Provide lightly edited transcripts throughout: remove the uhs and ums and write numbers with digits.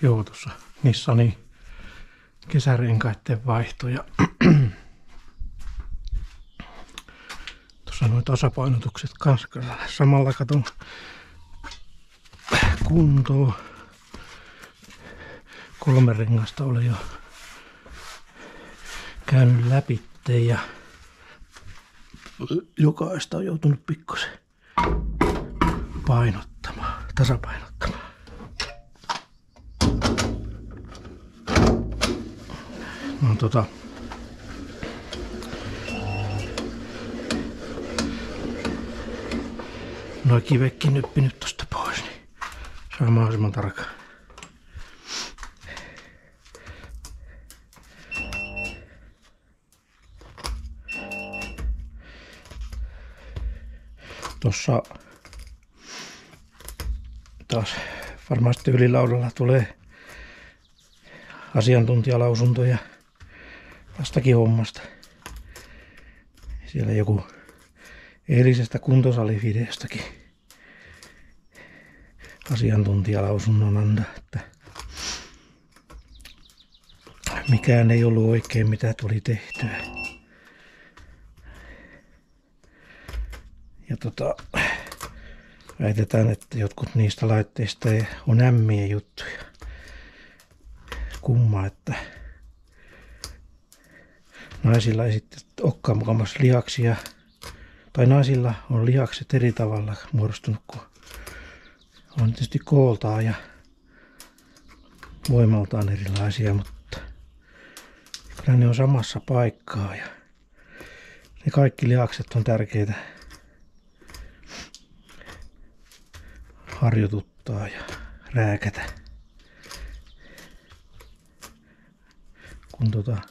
Joo, tuossa Nissanin kesärenkaiden vaihto ja tuossa nuo tasapainotukset kanssa samalla katon kuntoa. 3 rengasta olen jo käynyt läpi ja jokaista on joutunut pikkusen painottamaan, tasapainottamaan. No noi kivekin nyppinyt tosta pois, niin saa mahdollisimman tarkkaan. Tossa taas varmasti ylilaudalla tulee asiantuntijalausuntoja tästäkin hommasta. Siellä joku eilisestä kuntosalivideostakin asiantuntijalausunnon antaa, että mikään ei ollut oikein mitä tuli tehtyä. Ja väitetään, että jotkut niistä laitteista on ämmien juttuja. Kumma, että naisilla ei sitten olekaan mukamassa lihaksia. Tai naisilla on lihakset eri tavalla muodostunut kuin on tietysti kooltaan ja voimaltaan erilaisia, mutta kyllä ne on samassa paikkaa ja ne kaikki lihakset on tärkeitä harjoituttaa ja rääkätä. Kun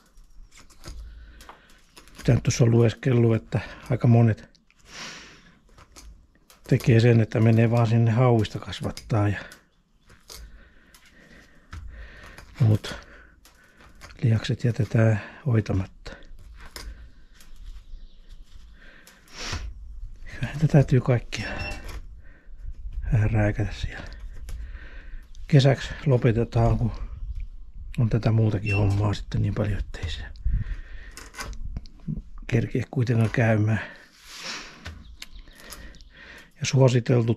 mitä nyt tuossa on lueskellut, että aika monet tekee sen, että menee vaan sinne hauista kasvattaa ja muut lihakset jätetään hoitamatta. Näitä täytyy kaikkia rääkätä siellä. Kesäksi lopetetaan, kun on tätä muutakin hommaa sitten niin paljon, ettei se kerkeä kuitenkaan käymään. Ja suositeltu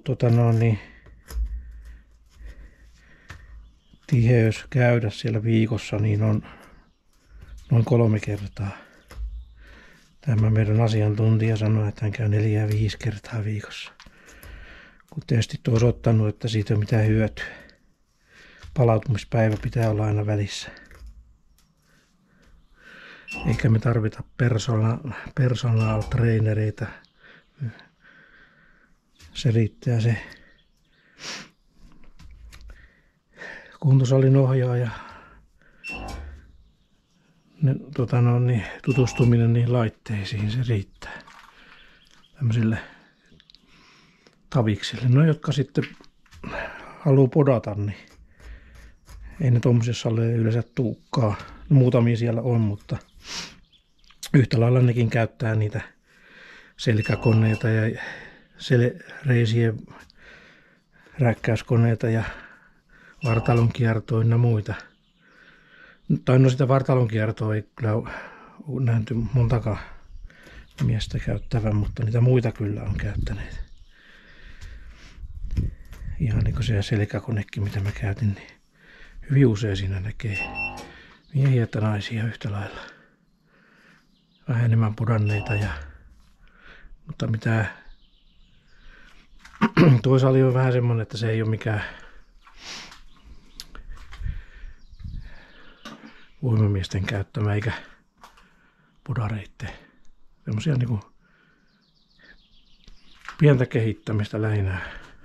tiheys käydä siellä viikossa niin on noin 3 kertaa. Tämä meidän asiantuntija sanoi, että hän käy 4-5 kertaa viikossa. Kun testit on osoittanut, että siitä ei ole mitään hyötyä. Palautumispäivä pitää olla aina välissä. Eikä me tarvita personal trainereita. Se riittää se kuntosalin ohjaaja. Tutustuminen niihin laitteisiin, se riittää tämmöisille taviksille. No jotka sitten haluaa podata, niin ei ne tommosessa ole yleensä tuukkaa. No, muutamia siellä on, mutta yhtä lailla nekin käyttää niitä selkäkoneita ja reisien räkkäyskoneita ja vartalonkiertoa ynnä muita. Tai no sitä vartalonkiertoa ei kyllä ole nähty montakaan miestä käyttävän, mutta niitä muita kyllä on käyttäneet. Ihan niin kuin se selkäkonekin, mitä mä käytin, niin hyvin usein siinä näkee miehiä että naisia yhtä lailla. Vähän enemmän pudanneita mutta mitä tuo sali on vähän semmonen, että se ei ole mikään voimamiesten käyttämä eikä pudareitten. Semmosia niinku pientä kehittämistä lähinnä.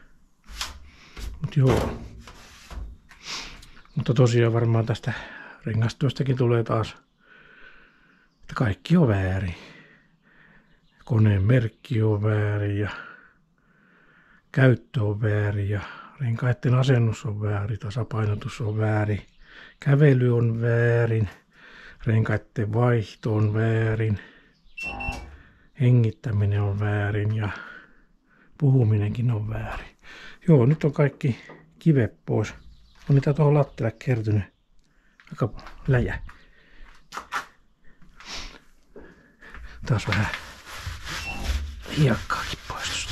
Mutta tosiaan varmaan tästä rengastyöstäkin tulee taas, että kaikki on väärin. Koneen merkki on väärin ja käyttö on väärin ja renkaiden asennus on väärin, tasapainotus on väärin, kävely on väärin, renkaiden vaihto on väärin, hengittäminen on väärin ja puhuminenkin on väärin. Joo, nyt on kaikki kivet pois. On niitä tuohon lattialle kertynyt aika läjä. Taas vähän hiekkaakin poistusta.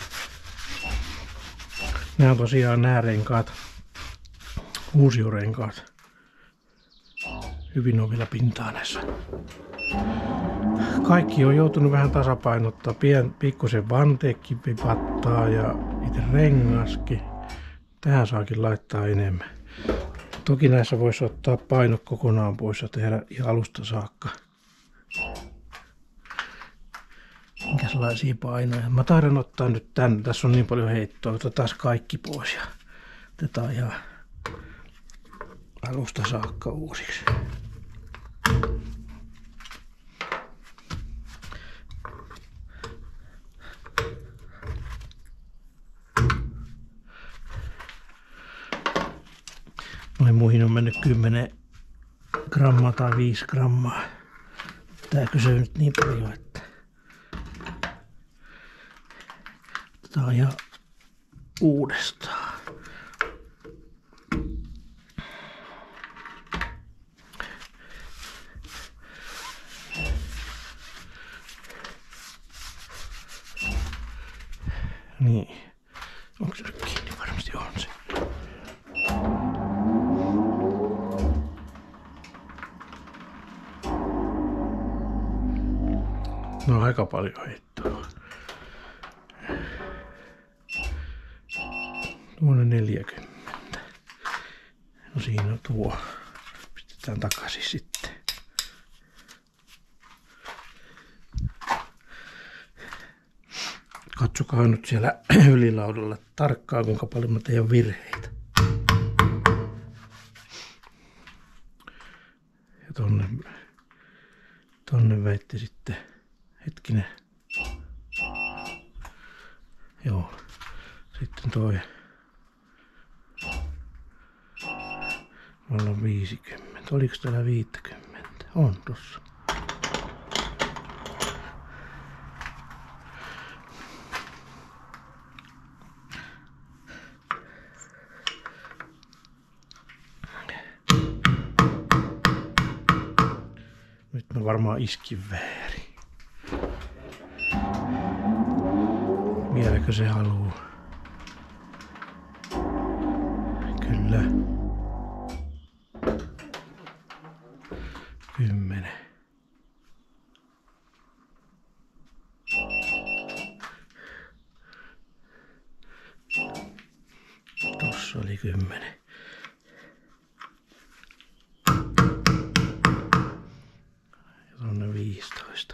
Nämä on tosiaan nämä renkaat, uusiorenkaat. Hyvin on vielä pintaa näissä. Kaikki on joutunut vähän tasapainottaa. Pikkusen vanteekin vipattaa ja itse rengaskin. Tähän saakin laittaa enemmän. Toki näissä voisi ottaa paino kokonaan pois ja tehdä ihan alusta saakka. Minkälaisia painoja? Mä taidan ottaa nyt tän. Tässä on niin paljon heittoa. Otetaan kaikki pois ja otetaan ihan alusta saakka uusiksi. Noin muihin on mennyt 10 grammaa tai 5 grammaa. Tääkö se nyt niin paljon, että otetaan ihan uudestaan. Niin. Onko se nyt kiinni? Varmasti on se. No aika paljon heittoa. Tuonne 40. No siinä on tuo. Pistetään takaisin sitten. Katsokaa nyt siellä ylilaudalla tarkkaan, kuinka paljon mä teen virheitä. Ja tonne veitti sitten, hetkinen. Joo, sitten toi. Mulla on 50. Oliko täällä 50? On tossa. Nyt mä varmaan iskin väärin. Vieläkö se haluu? Kyllä. 10. Tossa oli 10. Ja tonne 15.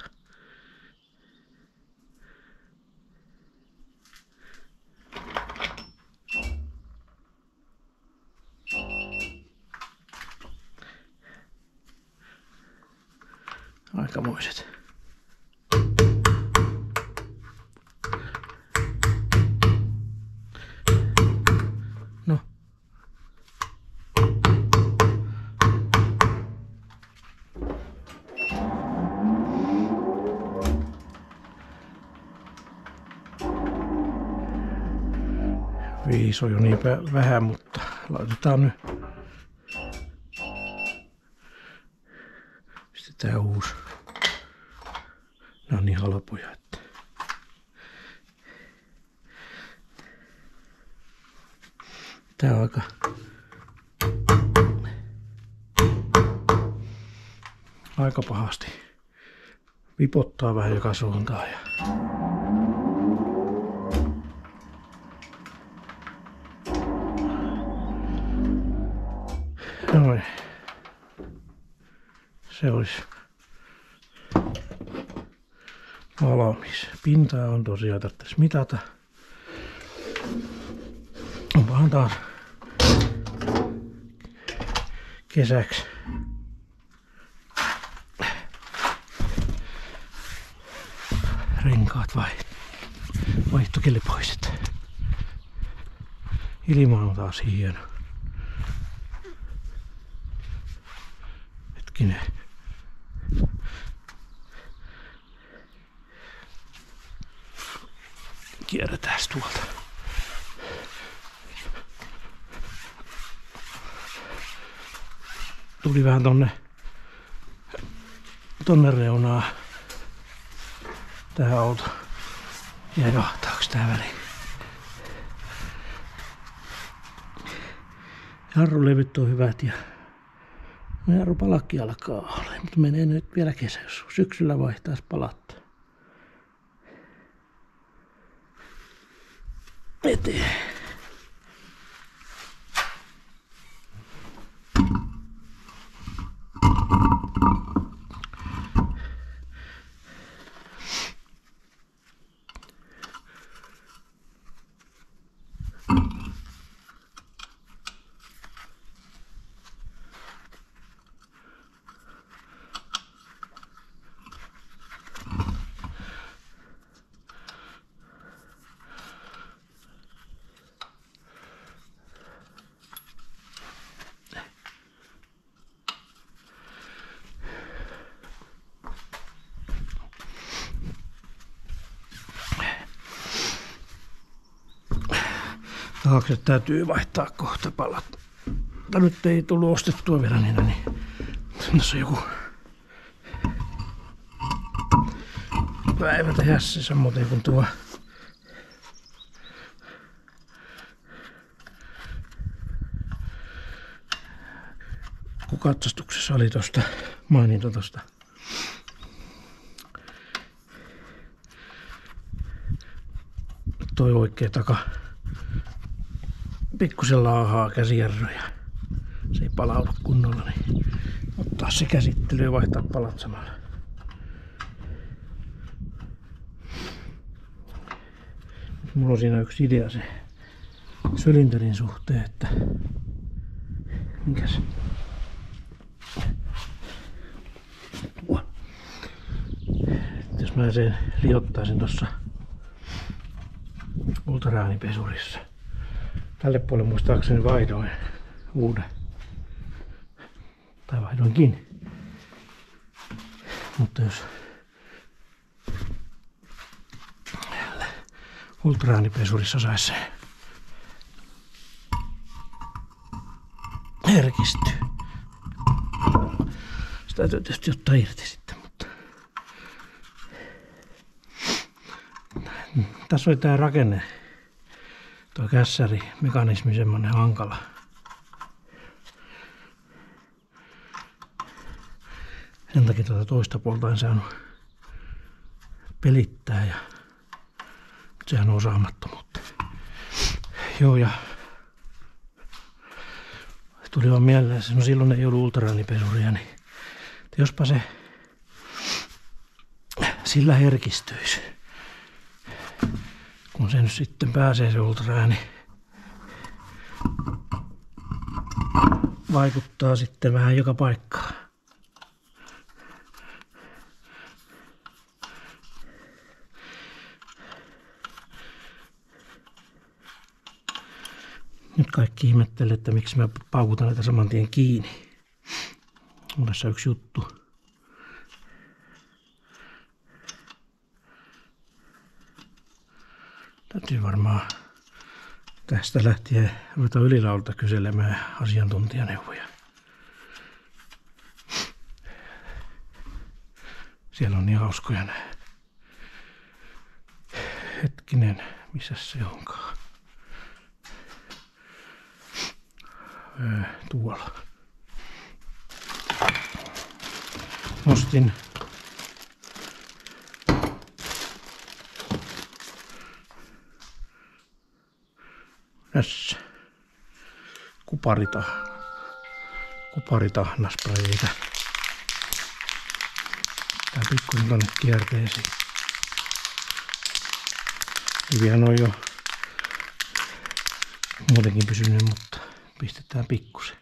Aikamoiset. No. Viisi on jo niin vähän, mutta laitetaan nyt. Pistetään uusi. Ne on niin halpoja, että tää on aika pahasti. Vipottaa vähän joka suuntaan. Ja noin. Se olisi valmis. Pintaa on tosiaan tarvitsisi mitata. Onpahan taas kesäksi renkaat vaihtokelpoiset. Ilma on taas hieno. Hetkinen. Kierretään tuolta. tuli vähän tonne reunaan tää auto. Ja johtaaks tää väliin? Jarrulevyt on hyvät ja jarrupalakki alkaa olla, mutta menee nyt vielä kesä, jos syksyllä vaihtaisi palat. Eteen. Taakse täytyy vaihtaa kohta palat. Mutta nyt ei tullut ostettua vielä niin tässä on joku päivä tehdä se samoin kuin tuo kun katsastuksessa oli tosta maininta tosta toi oikea taka pikkusen laahaa käsijarroja. Se ei palaudu kunnolla, niin ottaa se käsittely ja vaihtaa palat samalla. Mulla on siinä yksi idea se sylinterin suhteen, että minkäs jos mä sen liottaisin tossa ultraäänipesurissa. Tälle puolelle muistaakseni vaihdoin uuden. Tai vaihdoinkin. Mutta jos ultraäänipesurissa saisi se herkistyä. Sitä täytyy tietysti ottaa irti sitten. Mutta tässä oli tää rakenne. Tuo kässärimekanismi semmonen hankala. Sen takia tuota toista puolta en saanut pelittää ja sehän on osaamattomuutta. Joo ja tuli vaan mieleen, no silloin ei ollut ultraäänipesuria, niin jospa se sillä herkistyisi. Kun se nyt sitten pääsee se ultraääni, vaikuttaa sitten vähän joka paikkaan. Nyt kaikki ihmettelee, että miksi mä paukutan näitä saman tien kiinni. On tässä yksi juttu. Täytyy varmaan tästä lähtien ruveta ylilaulta kyselemään asiantuntijaneuvoja. Siellä on niin hauskoja nää. Hetkinen, missä se onkaan? Tuolla. Nostin tässä kuparitahnaspräitä. Tää pikkuisen tonne kierteisiin. Hyvihän on jo muutenkin pysynyt, mutta pistetään pikkusen.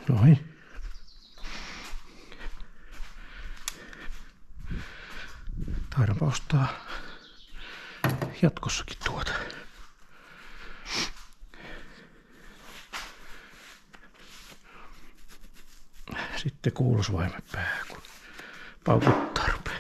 Noin. Taidanpa ostaa jatkossakin tuota. Sitten kuulosvaimen päähän, kun paukuttaa rupeaa.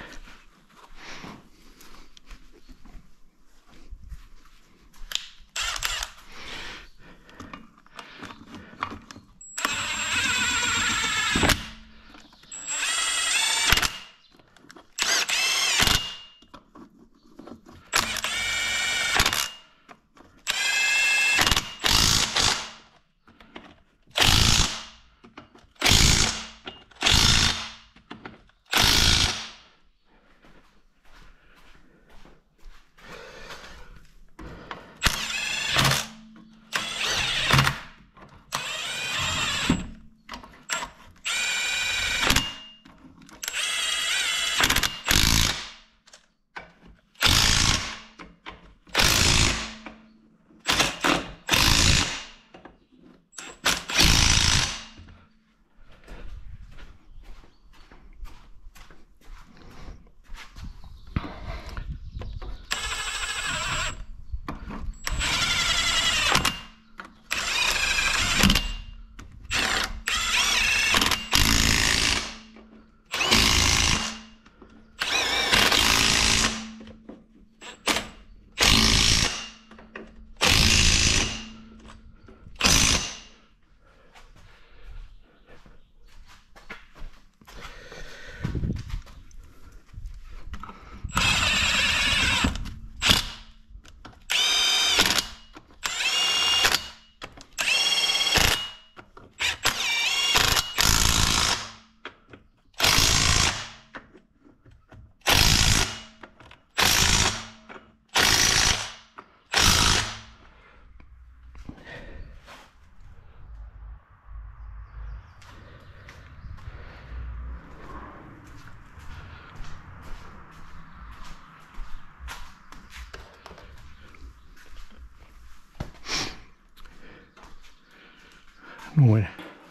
Noin.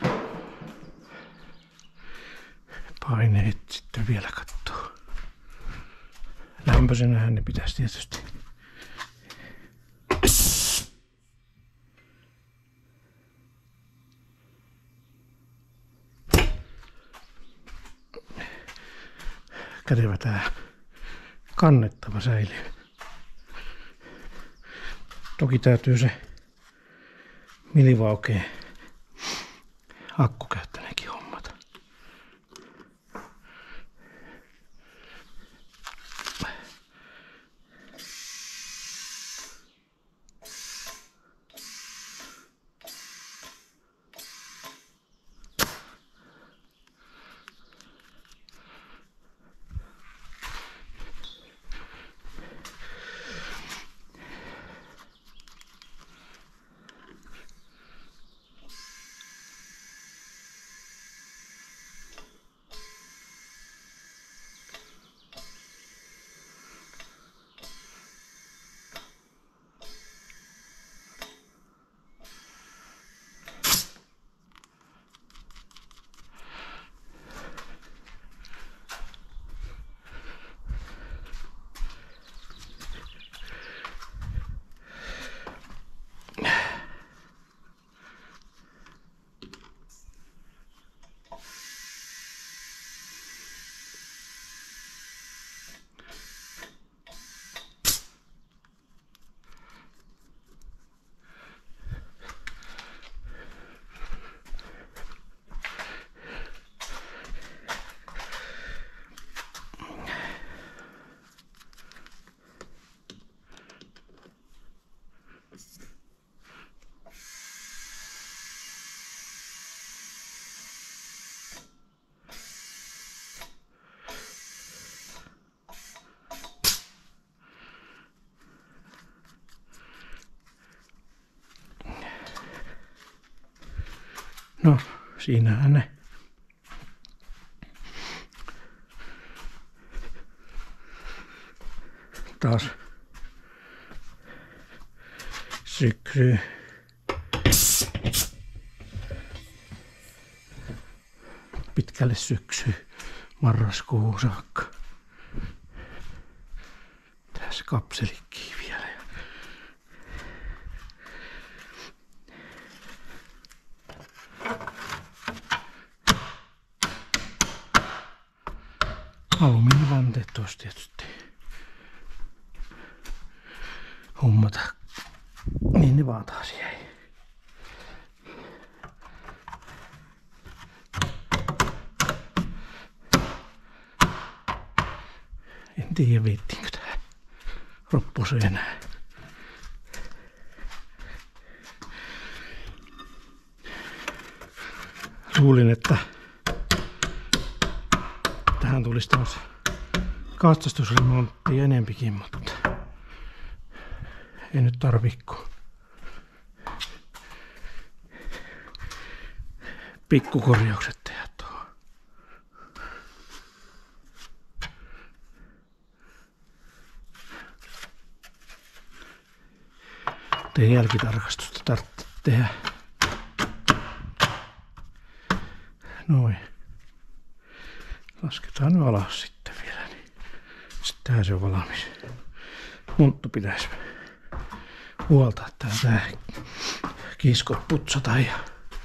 Paineet sitten vielä kattoo. Lämpöisenähän ne pitäisi tietysti. Kätevä tää kannettava säiliö. Toki täytyy se milivaukeen akkukäyttönenkin hommata. No, siinähän ne. Taas syksyy. pitkälle syksyyn, marraskuuhun saakka. Tässä kapselikkiin vielä. Alumiinivanteet tuossa tietysti hommata, niin ne vaan taas jäi. En tiedä viittiinkö tää roppuseen enää. Luulin, että tähän tulisi taas katsastusremonttia enempikin, mutta ei nyt tarviikaan. Pikkukorjaukset tehdä tuohon. Ei jälkitarkastusta tarvitse tehdä. Noin. Lasketaan nyt alas sitten vielä, niin sittenhän se on valmis. Monttu pitäisi huoltaa tää kiskot putsata ja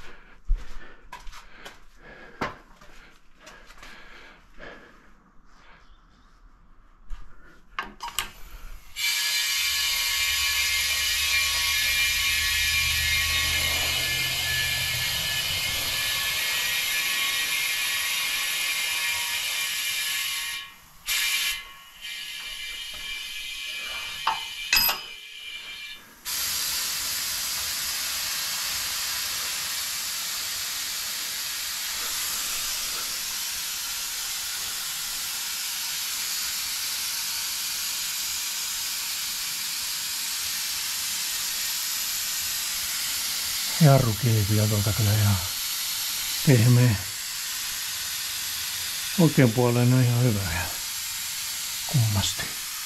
jarrukiipiä tuolta kyllä ihan pehmeä. Oikein puoleen on ihan hyvä ja kummasti.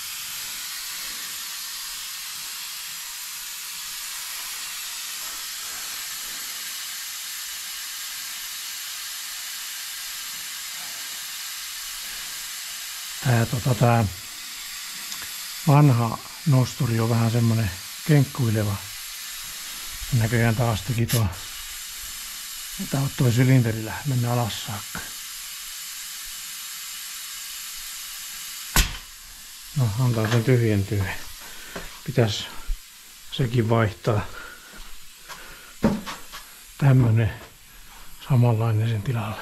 Tää vanha nosturi on vähän semmonen kenkkuileva. Näköjään taas teki tuo, toi sylinterillä mennä alas saakka. No, antaa sen tyhjentyä. Pitäisi sekin vaihtaa. Tämmönen samanlainen sen tilalle.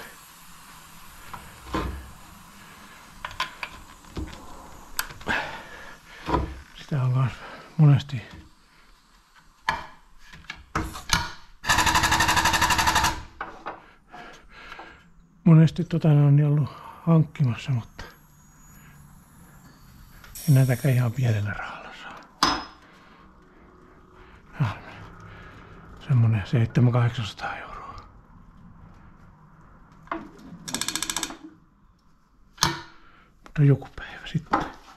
Sitä on myös monesti on ollut hankkimassa, mutta ei näitäkään ihan pienellä rahalla saa. Semmonen 700–800 euroa. Mutta joku päivä sitten.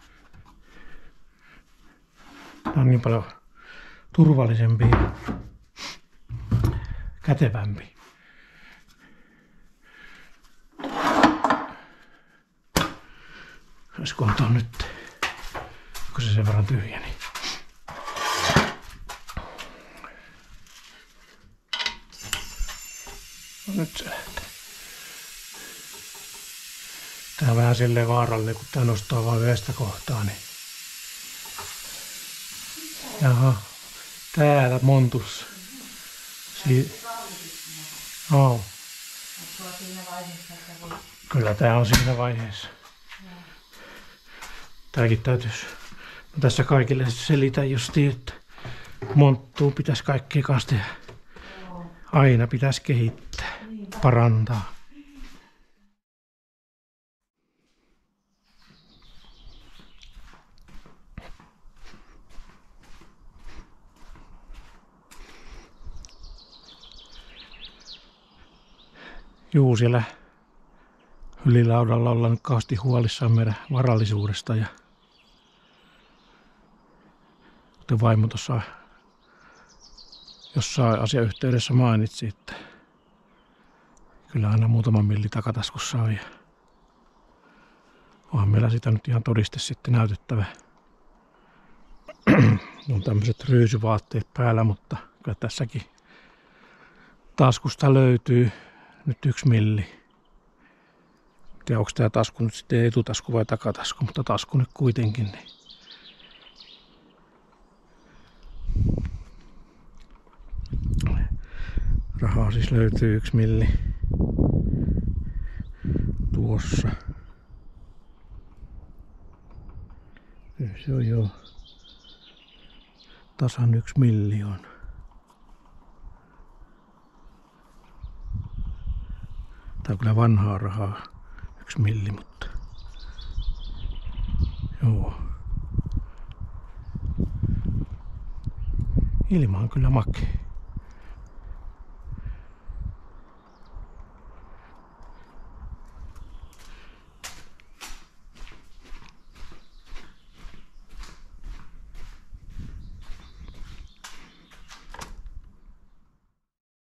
Tää on niin paljon turvallisempi ja kätevämpi. Olisikohan tuon nyt, kun se sen verran tyhjeni. No nyt se lähtee. Tää on vähän silleen vaarallinen, kun tää nostaa vain yhdestä kohtaa, niin. Jaha, täällä montussa. Oh. Kyllä tää on siinä vaiheessa. Tääkin täytyisi tässä kaikille selitä justiin, että monttuun pitäisi kaikkea kanssa tehdä. Aina pitäisi kehittää, parantaa. Juu, siellä ylilaudalla ollaan nyt kauheasti huolissaan meidän varallisuudesta ja kuten vaimo tuossa jossain asiayhteydessä mainitsi, että Kyllä aina muutama milli takataskussa on. Ja onhan meillä sitä nyt ihan todiste sitten näytettävä. On tämmöiset ryysyvaatteet päällä, mutta kyllä tässäkin taskusta löytyy nyt 1 milli. Ja onko tämä tasku nyt sitten etutasku vai takatasku, mutta tasku nyt kuitenkin. Niin. Rahaa siis löytyy 1 milli tuossa. Se on jo tasan 1 miljoona. Tää on kyllä vanhaa rahaa 1 milli, mutta joo. Ilma on kyllä makea.